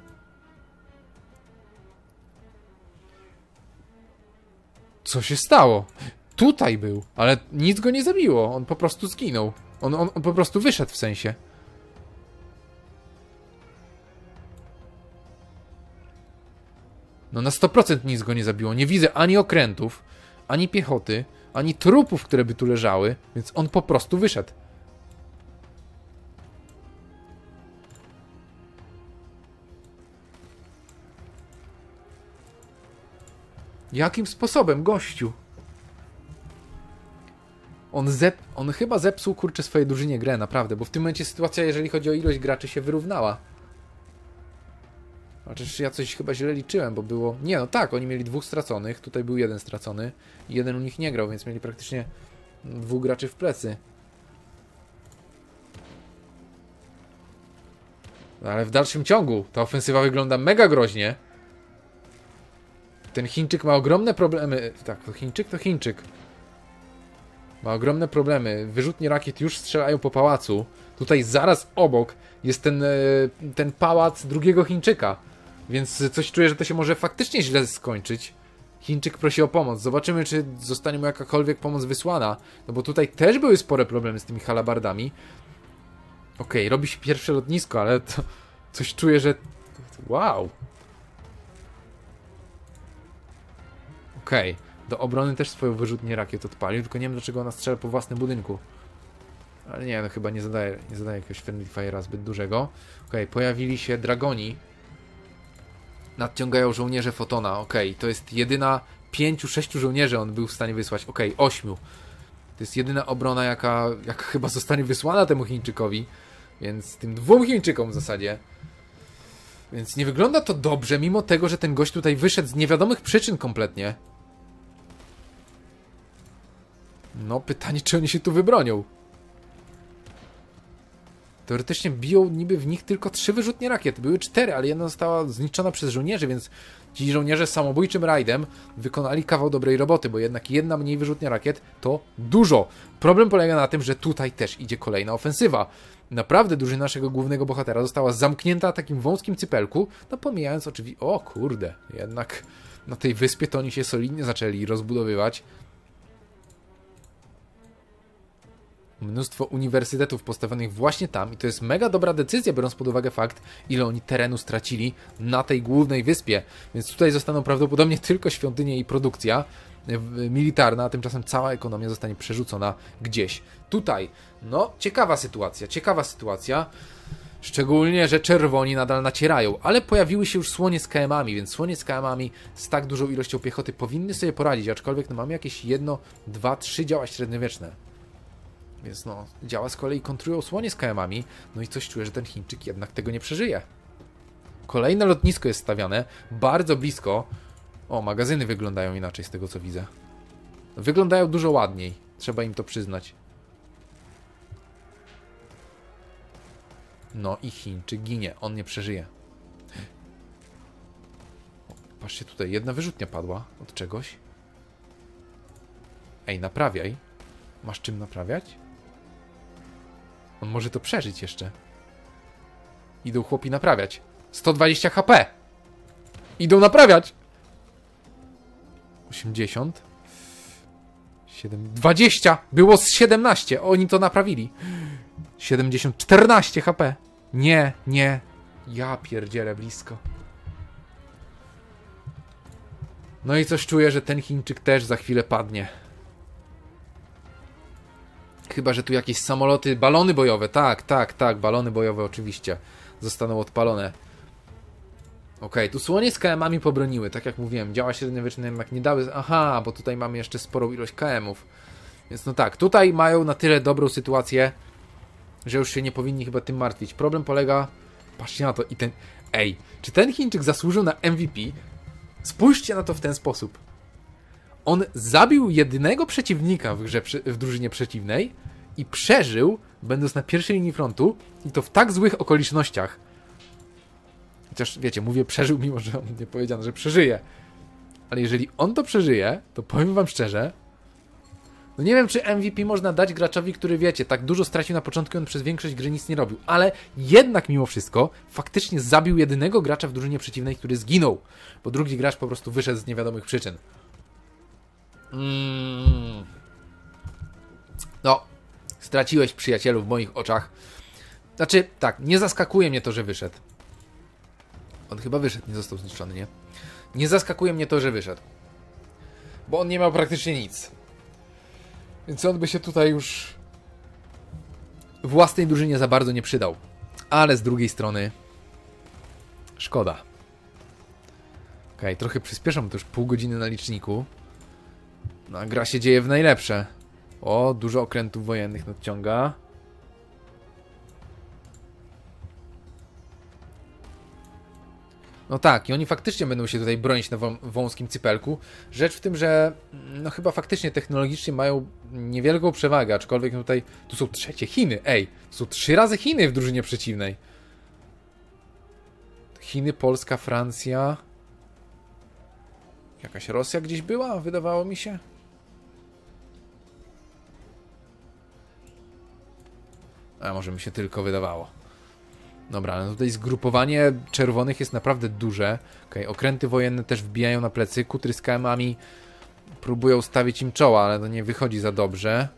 Co się stało? Tutaj był, ale nic go nie zabiło. On po prostu zginął. On, on, on po prostu wyszedł w sensie. No na sto procent nic go nie zabiło. Nie widzę ani okrętów, ani piechoty, ani trupów, które by tu leżały, więc on po prostu wyszedł. Jakim sposobem, gościu? On, zep on chyba zepsuł, kurczę, swojej drużynie grę, naprawdę, bo w tym momencie sytuacja, jeżeli chodzi o ilość graczy, się wyrównała. Chociaż ja coś chyba źle liczyłem, bo było... Nie, no tak, oni mieli dwóch straconych, tutaj był jeden stracony i jeden u nich nie grał, więc mieli praktycznie dwóch graczy w plecy. Ale w dalszym ciągu ta ofensywa wygląda mega groźnie. Ten Chińczyk ma ogromne problemy... Tak, to Chińczyk? To Chińczyk. Ma ogromne problemy. Wyrzutnie rakiet już strzelają po pałacu. Tutaj zaraz obok jest ten, ten pałac drugiego Chińczyka. Więc coś czuję, że to się może faktycznie źle skończyć. Chińczyk prosi o pomoc. Zobaczymy, czy zostanie mu jakakolwiek pomoc wysłana. No bo tutaj też były spore problemy z tymi halabardami. Okej, okay, robi się pierwsze lotnisko, ale to coś czuję, że... Wow. Okej. Okay. Do obrony też swoją wyrzutnię rakiet odpalił, tylko nie wiem, dlaczego ona strzela po własnym budynku. Ale nie, no chyba nie zadaje, nie zadaje jakiegoś friendly fire'a zbyt dużego. Okej, okay, pojawili się dragoni. Nadciągają żołnierze Fotona. Okej, okay, to jest jedyna pięciu, sześciu żołnierzy on był w stanie wysłać. Okej, okay, ośmiu. To jest jedyna obrona, jaka, jaka chyba zostanie wysłana temu Chińczykowi. Więc tym dwóm Chińczykom w zasadzie. Więc nie wygląda to dobrze, mimo tego, że ten gość tutaj wyszedł z niewiadomych przyczyn kompletnie. No, pytanie, czy oni się tu wybronią. Teoretycznie biją niby w nich tylko trzy wyrzutnie rakiet. Były cztery, ale jedna została zniszczona przez żołnierzy, więc ci żołnierze samobójczym rajdem wykonali kawał dobrej roboty, bo jednak jedna mniej wyrzutnia rakiet to dużo. Problem polega na tym, że tutaj też idzie kolejna ofensywa. Naprawdę drużyna naszego głównego bohatera została zamknięta na takim wąskim cypelku, no pomijając oczywiście... O kurde, jednak na tej wyspie to oni się solidnie zaczęli rozbudowywać. Mnóstwo uniwersytetów postawionych właśnie tam i to jest mega dobra decyzja, biorąc pod uwagę fakt, ile oni terenu stracili na tej głównej wyspie. Więc tutaj zostaną prawdopodobnie tylko świątynie i produkcja militarna, a tymczasem cała ekonomia zostanie przerzucona gdzieś. Tutaj, no, ciekawa sytuacja, ciekawa sytuacja. Szczególnie, że czerwoni nadal nacierają, ale pojawiły się już słonie z K M-ami, więc słonie z K M-ami z tak dużą ilością piechoty powinny sobie poradzić, aczkolwiek no, mamy jakieś jedno, dwa, trzy działa średniowieczne. Więc no, działa z kolei kontrują słonie z K M-ami, no i coś czuję, że ten Chińczyk jednak tego nie przeżyje. Kolejne lotnisko jest stawiane, bardzo blisko. O, magazyny wyglądają inaczej z tego, co widzę. Wyglądają dużo ładniej, trzeba im to przyznać. No i Chińczyk ginie, on nie przeżyje. O, patrzcie tutaj, jedna wyrzutnia padła od czegoś. Ej, naprawiaj. Masz czym naprawiać? On może to przeżyć jeszcze. Idą chłopi naprawiać. sto dwadzieścia H P. Idą naprawiać. osiemdziesiąt. siedem, dwadzieścia! Było z siedemnaście! Oni to naprawili. siedemdziesiąt, czternaście H P. Nie, nie. Ja pierdzielę blisko. No i coś czuję, że ten Chińczyk też za chwilę padnie. Chyba że tu jakieś samoloty, balony bojowe. Tak, tak, tak, balony bojowe oczywiście zostaną odpalone. Okej, okay, tu słonie z K M-ami pobroniły. Tak jak mówiłem, działa średniowieczne jak nie dały. Aha, bo tutaj mamy jeszcze sporą ilość K M-ów. Więc no tak, tutaj mają na tyle dobrą sytuację, że już się nie powinni chyba tym martwić. Problem polega... Patrzcie na to i ten... Ej, czy ten Chińczyk zasłużył na M V P? Spójrzcie na to w ten sposób. On zabił jedynego przeciwnika w grze, w drużynie przeciwnej i przeżył, będąc na pierwszej linii frontu i to w tak złych okolicznościach. Chociaż, wiecie, mówię przeżył, mimo że on nie powiedziano, że przeżyje. Ale jeżeli on to przeżyje, to powiem wam szczerze, no nie wiem, czy M V P można dać graczowi, który, wiecie, tak dużo stracił na początku i on przez większość gry nic nie robił. Ale jednak mimo wszystko faktycznie zabił jedynego gracza w drużynie przeciwnej, który zginął. Bo drugi gracz po prostu wyszedł z niewiadomych przyczyn. Mm. No, straciłeś przyjacielu w moich oczach. Znaczy, tak, nie zaskakuje mnie to, że wyszedł. On chyba wyszedł, nie został zniszczony, nie? Nie zaskakuje mnie to, że wyszedł. Bo on nie miał praktycznie nic. Więc on by się tutaj już własnej drużynie za bardzo nie przydał. Ale z drugiej strony szkoda. Okej, okay, trochę przyspieszam, to już pół godziny na liczniku. No, gra się dzieje w najlepsze. O, dużo okrętów wojennych nadciąga. No tak, i oni faktycznie będą się tutaj bronić na wąskim cypelku. Rzecz w tym, że no chyba faktycznie technologicznie mają niewielką przewagę, aczkolwiek tutaj tu są trzecie Chiny. Ej, tu są trzy razy Chiny w drużynie przeciwnej. Chiny, Polska, Francja. Jakaś Rosja gdzieś była, wydawało mi się. A może mi się tylko wydawało. Dobra, no tutaj zgrupowanie czerwonych jest naprawdę duże. Okay, okręty wojenne też wbijają na plecy. Kutry z K M-ami próbują stawić im czoła, ale to nie wychodzi za dobrze.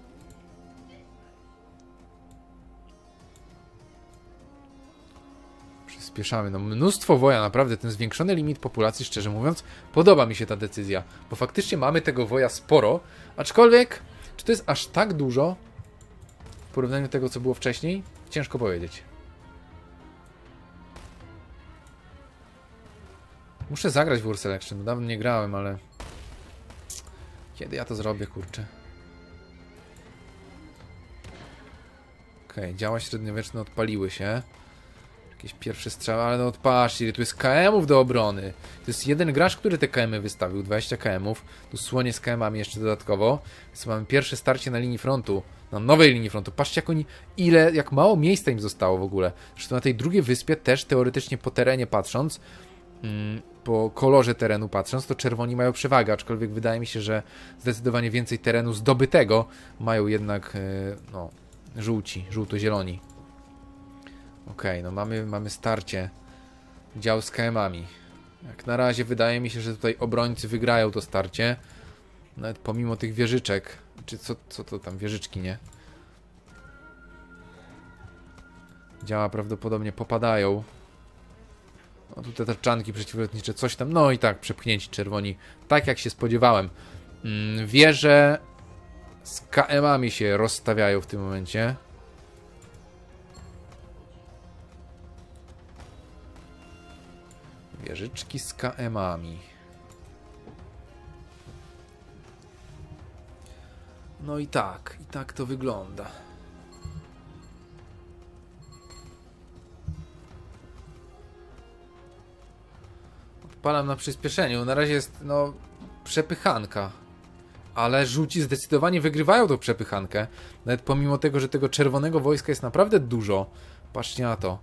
Przyspieszamy. No mnóstwo woja, naprawdę. Ten zwiększony limit populacji, szczerze mówiąc, podoba mi się ta decyzja. Bo faktycznie mamy tego woja sporo. Aczkolwiek, czy to jest aż tak dużo w porównaniu do tego, co było wcześniej? Ciężko powiedzieć. Muszę zagrać w War Selection, dawno nie grałem, ale... Kiedy ja to zrobię, kurczę? Okej, okay, działa średniowieczne odpaliły się. Jakieś pierwsze strzały, ale no odpatrzcie, ile tu jest K M-ów do obrony. To jest jeden gracz, który te K M-y wystawił, dwadzieścia K M-ów. Tu słonie z K M-ami jeszcze dodatkowo. Więc mamy pierwsze starcie na linii frontu, na nowej linii frontu. Patrzcie, jak oni, ile, jak mało miejsca im zostało w ogóle. Zresztą na tej drugiej wyspie też teoretycznie po terenie patrząc, mm, po kolorze terenu patrząc, to czerwoni mają przewagę, aczkolwiek wydaje mi się, że zdecydowanie więcej terenu zdobytego mają jednak no, żółci, żółto-zieloni. Okej, okay, no mamy, mamy starcie. Dział z K M-ami. Jak na razie wydaje mi się, że tutaj obrońcy wygrają to starcie. Nawet pomimo tych wieżyczek. Czy co, co to tam, wieżyczki, nie? Działa prawdopodobnie popadają. No tutaj tarczanki przeciwlotnicze, coś tam. No i tak, przepchnięci czerwoni. Tak jak się spodziewałem. Mm, wieże z K M-ami się rozstawiają w tym momencie. Wieżyczki z K M-ami. No i tak, i tak to wygląda. Odpalam na przyspieszeniu. Na razie jest, no, przepychanka. Ale żółci zdecydowanie wygrywają tą przepychankę. Nawet pomimo tego, że tego czerwonego wojska jest naprawdę dużo. Patrzcie na to.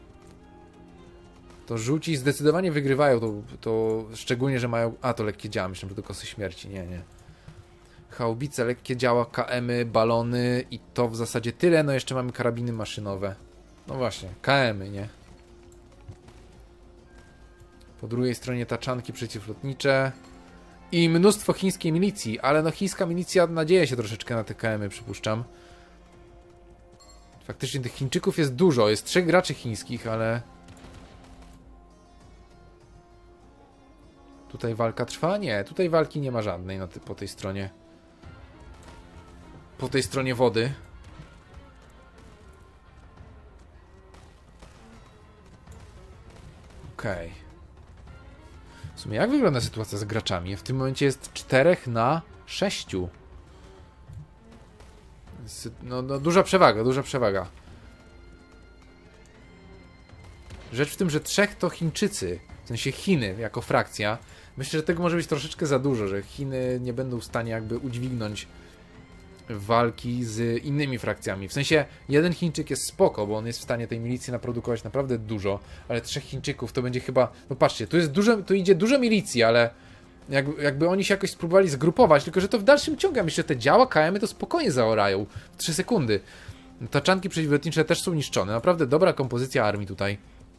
To żółci zdecydowanie wygrywają to, to szczególnie, że mają... A, to lekkie działa. Myślę, że to kosy śmierci. Nie, nie. Haubice, lekkie działa, K M-y, balony i to w zasadzie tyle. No jeszcze mamy karabiny maszynowe. No właśnie, K M-y, nie? Po drugiej stronie taczanki przeciwlotnicze. i mnóstwo chińskiej milicji, ale no chińska milicja nadzieje się troszeczkę na te K M-y, przypuszczam. Faktycznie tych Chińczyków jest dużo, jest trzech graczy chińskich, ale... Tutaj walka trwa? Nie, tutaj walki nie ma żadnej na ty po tej stronie. Po tej stronie wody. Okej. Okay. W sumie jak wygląda sytuacja z graczami? W tym momencie jest czterech na sześciu. No, no duża przewaga, duża przewaga. Rzecz w tym, że trzech to Chińczycy. W sensie Chiny jako frakcja. Myślę, że tego może być troszeczkę za dużo, że Chiny nie będą w stanie jakby udźwignąć walki z innymi frakcjami. W sensie jeden Chińczyk jest spoko, bo on jest w stanie tej milicji naprodukować naprawdę dużo, ale trzech Chińczyków to będzie chyba... No patrzcie, tu jest dużo, tu idzie dużo milicji, ale jakby, jakby oni się jakoś spróbowali zgrupować, tylko że to w dalszym ciągu, ja myślę, że te działa K M-y to spokojnie zaorają w trzy sekundy. Taczanki przeciwlotnicze też są niszczone. Naprawdę dobra kompozycja armii tutaj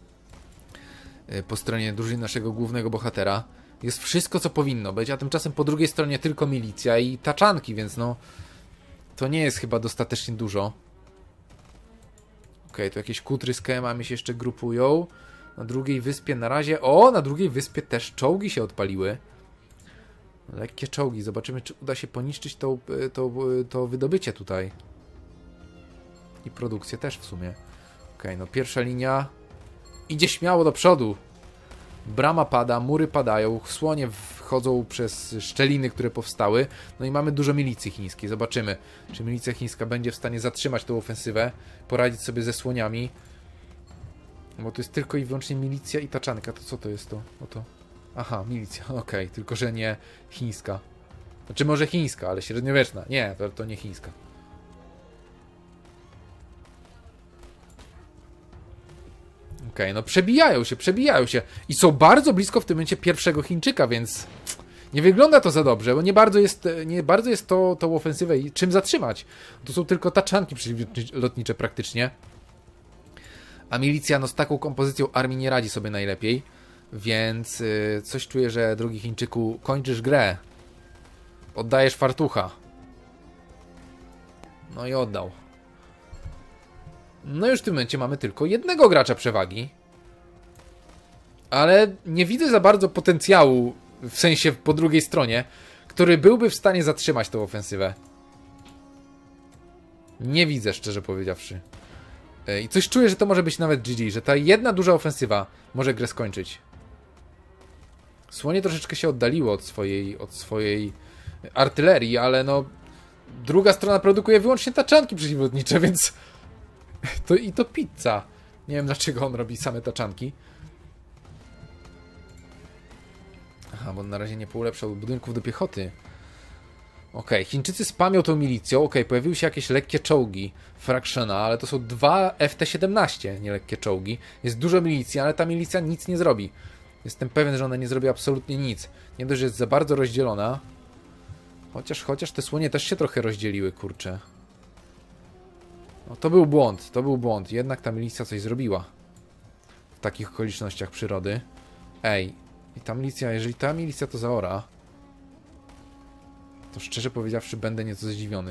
po stronie drużyny naszego głównego bohatera. Jest wszystko, co powinno być, a tymczasem po drugiej stronie tylko milicja i taczanki, więc no... To nie jest chyba dostatecznie dużo. Okej, tu jakieś kutry z K M-ami się jeszcze grupują. Na drugiej wyspie na razie... O, na drugiej wyspie też czołgi się odpaliły. Lekkie czołgi. Zobaczymy, czy uda się poniszczyć to, to, to wydobycie tutaj. I produkcję też w sumie. Okej, no pierwsza linia... Idzie śmiało do przodu. Brama pada, mury padają, słonie wchodzą przez szczeliny, które powstały. No i mamy dużo milicji chińskiej. Zobaczymy, czy milicja chińska będzie w stanie zatrzymać tą ofensywę, poradzić sobie ze słoniami. Bo to jest tylko i wyłącznie milicja i taczanka. To co to jest to? O to? Aha, milicja, okej, okay. Tylko że nie chińska. Znaczy może chińska, ale średniowieczna. Nie, to, to nie chińska. Okej, okay, no przebijają się, przebijają się. I są bardzo blisko w tym momencie pierwszego Chińczyka, więc nie wygląda to za dobrze, bo nie bardzo jest, nie bardzo jest to, tą ofensywę i czym zatrzymać. To są tylko taczanki przeciwlotnicze praktycznie. A milicja no z taką kompozycją armii nie radzi sobie najlepiej. Więc yy, coś czuję, że drogi Chińczyku, kończysz grę. Oddajesz fartucha. No i oddał. No już w tym momencie mamy tylko jednego gracza przewagi. Ale nie widzę za bardzo potencjału, w sensie po drugiej stronie, który byłby w stanie zatrzymać tą ofensywę. Nie widzę, szczerze powiedziawszy. I coś czuję, że to może być nawet G G, że ta jedna duża ofensywa może grę skończyć. Słonie troszeczkę się oddaliło od swojej, od swojej artylerii, ale no druga strona produkuje wyłącznie taczanki przeciwlotnicze, więc to i to pizza. Nie wiem, dlaczego on robi same taczanki. Aha, bo na razie nie poulepszał budynków do piechoty. Okej, okay, Chińczycy spamią tą milicją. Okej, okay, pojawiły się jakieś lekkie czołgi Fractiona, ale to są dwa F T siedemnaście, nie lekkie czołgi. Jest dużo milicji, ale ta milicja nic nie zrobi. Jestem pewien, że ona nie zrobi absolutnie nic. Nie dość, że jest za bardzo rozdzielona. Chociaż, chociaż te słonie też się trochę rozdzieliły, kurczę. No to był błąd, to był błąd. Jednak ta milicja coś zrobiła. W takich okolicznościach przyrody. Ej, i ta milicja, jeżeli ta milicja to zaora, to szczerze powiedziawszy będę nieco zdziwiony.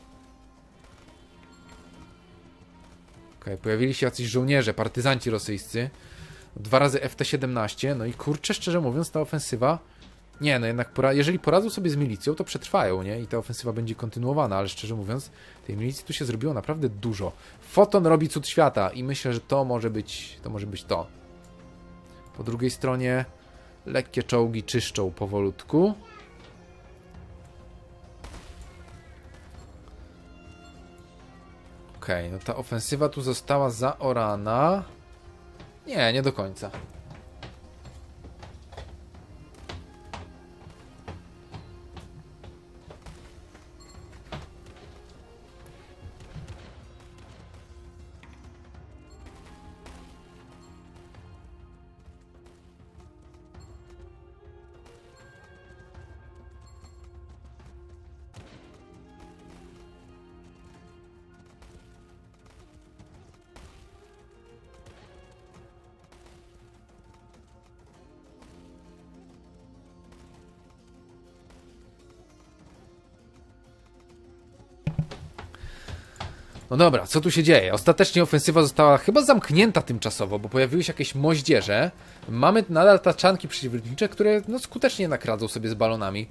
Okej, okay, pojawili się jacyś żołnierze, partyzanci rosyjscy. Dwa razy F T siedemnaście, no i kurczę, szczerze mówiąc, ta ofensywa... Nie, no jednak pora... jeżeli poradzą sobie z milicją, to przetrwają, nie? I ta ofensywa będzie kontynuowana, ale szczerze mówiąc, tej milicji tu się zrobiło naprawdę dużo. Foton robi cud świata i myślę, że to może być to. Może być to. Po drugiej stronie lekkie czołgi czyszczą powolutku. Okej, okay, no ta ofensywa tu została zaorana. Nie, nie do końca. No dobra, co tu się dzieje? Ostatecznie ofensywa została chyba zamknięta tymczasowo, bo pojawiły się jakieś moździerze. Mamy nadal taczanki przeciwlotnicze, które no, skutecznie nakradzą sobie z balonami.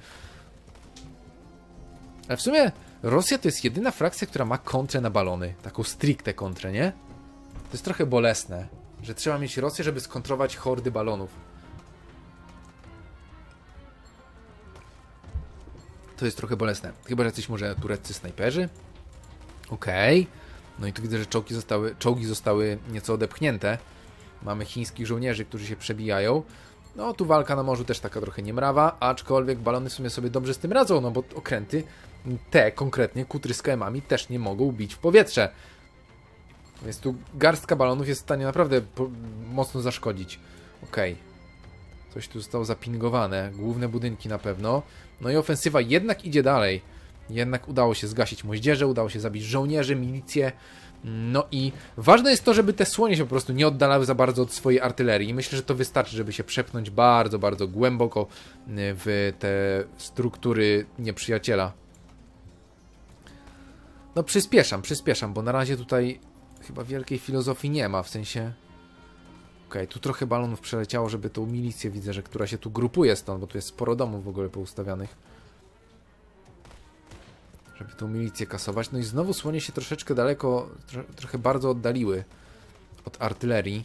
Ale w sumie Rosja to jest jedyna frakcja, która ma kontrę na balony. Taką stricte kontrę, nie? To jest trochę bolesne, że trzeba mieć Rosję, żeby skontrować hordy balonów. To jest trochę bolesne. Chyba, że jacyś może tureccy snajperzy. Okej. Okay. No i tu widzę, że czołgi zostały, czołgi zostały nieco odepchnięte. Mamy chińskich żołnierzy, którzy się przebijają. No tu walka na morzu też taka trochę niemrawa, aczkolwiek balony w sumie sobie dobrze z tym radzą, no bo okręty te konkretnie kutry z K M-ami też nie mogą bić w powietrze. Więc tu garstka balonów jest w stanie naprawdę mocno zaszkodzić. Okej. Okay. Coś tu zostało zapingowane. Główne budynki na pewno. No i ofensywa jednak idzie dalej. Jednak udało się zgasić moździerze, udało się zabić żołnierzy, milicję. No i ważne jest to, żeby te słonie się po prostu nie oddalały za bardzo od swojej artylerii. I myślę, że to wystarczy, żeby się przepchnąć bardzo, bardzo głęboko w te struktury nieprzyjaciela. No przyspieszam, przyspieszam, bo na razie tutaj chyba wielkiej filozofii nie ma, w sensie... Okej, okay, tu trochę balonów przeleciało, żeby tą milicję widzę, że która się tu grupuje stąd, bo tu jest sporo domów w ogóle poustawianych. Żeby tą milicję kasować. No i znowu słonie się troszeczkę daleko, tro, trochę bardzo oddaliły od artylerii.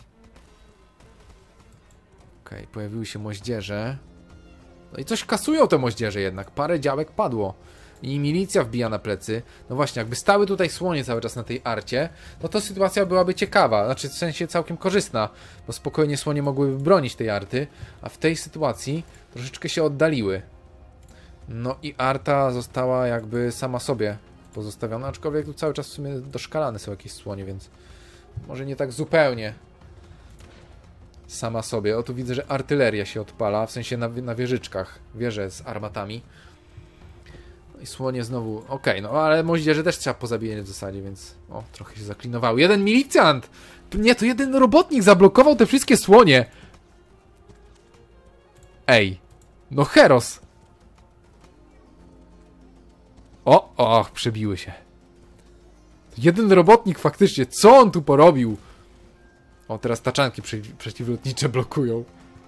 Okej, okay, pojawiły się moździerze. No i coś kasują te moździerze jednak. Parę działek padło. I milicja wbija na plecy. No właśnie, jakby stały tutaj słonie cały czas na tej arcie, no to sytuacja byłaby ciekawa. Znaczy w sensie całkiem korzystna. Bo spokojnie słonie mogłyby bronić tej arty. A w tej sytuacji troszeczkę się oddaliły. No i arta została jakby sama sobie pozostawiona, aczkolwiek tu cały czas w sumie doszkalane są jakieś słonie, więc może nie tak zupełnie sama sobie. O, tu widzę, że artyleria się odpala, w sensie na, na wieżyczkach, wieże z armatami. No i słonie znowu, okej, okay, no ale moździerze też trzeba pozabijać w zasadzie, więc o, trochę się zaklinowały. Jeden milicjant! Nie, to jeden robotnik zablokował te wszystkie słonie! Ej, no heros! O, och, przebiły się. Jeden robotnik faktycznie, co on tu porobił? O, teraz taczanki przeciwlotnicze blokują.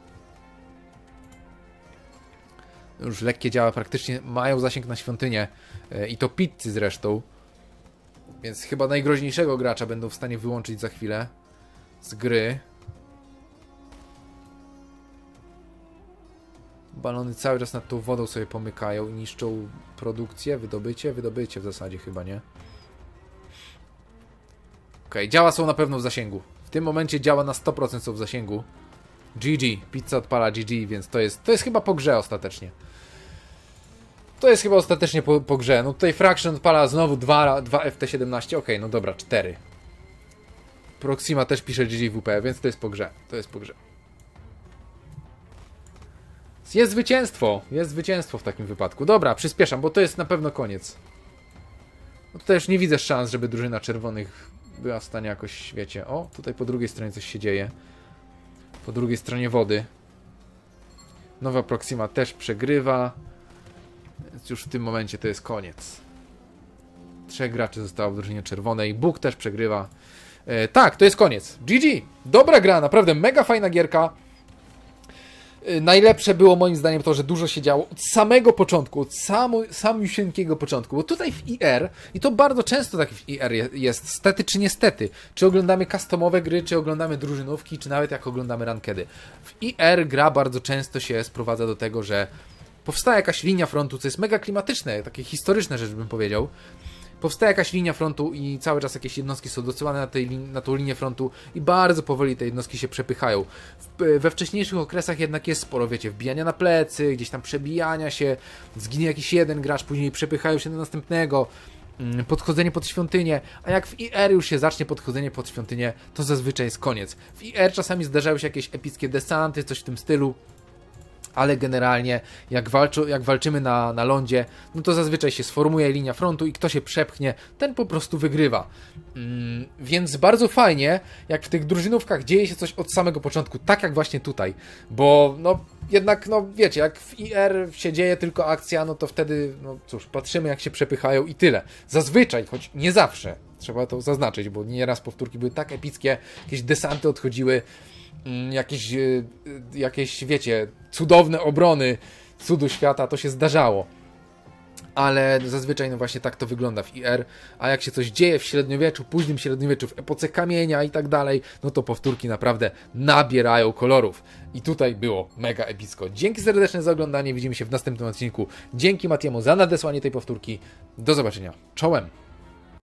Już lekkie działa praktycznie, mają zasięg na świątynię. Yy, I to pizzy zresztą. Więc chyba najgroźniejszego gracza będą w stanie wyłączyć za chwilę z gry. Balony cały czas nad tą wodą sobie pomykają i niszczą produkcję, wydobycie, wydobycie w zasadzie chyba, nie? Okej, okay, działa są na pewno w zasięgu. W tym momencie działa na sto procent są w zasięgu. G G, pizza odpala G G, więc to jest, to jest chyba po grze ostatecznie. To jest chyba ostatecznie po, po grze. No tutaj Fraction odpala znowu dwa F T siedemnaście, okej, okay, no dobra, cztery. Proxima też pisze G G W P, więc to jest po grze, to jest po grze. Jest zwycięstwo, jest zwycięstwo w takim wypadku. Dobra, przyspieszam, bo to jest na pewno koniec. No tutaj już nie widzę szans, żeby drużyna czerwonych była w stanie jakoś, wiecie, o, tutaj po drugiej stronie coś się dzieje. Po drugiej stronie wody. Nowa Proxima też przegrywa. Więc już w tym momencie to jest koniec. Trzech graczy zostało w drużynie czerwonej. Bóg też przegrywa. E, tak, to jest koniec. G G. Dobra gra, naprawdę mega fajna gierka. Najlepsze było moim zdaniem to, że dużo się działo od samego początku, od samo, samiusieńkiego początku, bo tutaj w I R, i to bardzo często tak w I R jest, stety czy niestety, czy oglądamy customowe gry, czy oglądamy drużynówki, czy nawet jak oglądamy rankedy. W I R gra bardzo często się sprowadza do tego, że powstaje jakaś linia frontu, co jest mega klimatyczne, takie historyczne rzecz bym powiedział. Powstaje jakaś linia frontu i cały czas jakieś jednostki są dosyłane na, tej, na tą linię frontu i bardzo powoli te jednostki się przepychają. W, we wcześniejszych okresach jednak jest sporo, wiecie, wbijania na plecy, gdzieś tam przebijania się, zginie jakiś jeden gracz, później przepychają się do następnego, podchodzenie pod świątynię, a jak w I R już się zacznie podchodzenie pod świątynię, to zazwyczaj jest koniec. W I R czasami zdarzają się jakieś epickie desanty, coś w tym stylu, ale generalnie jak, walczy, jak walczymy na, na lądzie, no to zazwyczaj się sformuje linia frontu i kto się przepchnie, ten po prostu wygrywa. Mm, więc bardzo fajnie, jak w tych drużynówkach dzieje się coś od samego początku, tak jak właśnie tutaj, bo no jednak, no wiecie, jak w I R się dzieje tylko akcja, no to wtedy, no cóż, patrzymy jak się przepychają i tyle. Zazwyczaj, choć nie zawsze, trzeba to zaznaczyć, bo nieraz powtórki były tak epickie, jakieś desanty odchodziły, jakieś, jakieś, wiecie, cudowne obrony cudu świata, to się zdarzało. Ale zazwyczaj no właśnie tak to wygląda w I R, a jak się coś dzieje w średniowieczu, późnym średniowieczu, w epoce kamienia i tak dalej, no to powtórki naprawdę nabierają kolorów. I tutaj było mega epicko. Dzięki serdeczne za oglądanie, widzimy się w następnym odcinku. Dzięki Matiemu za nadesłanie tej powtórki. Do zobaczenia. Czołem!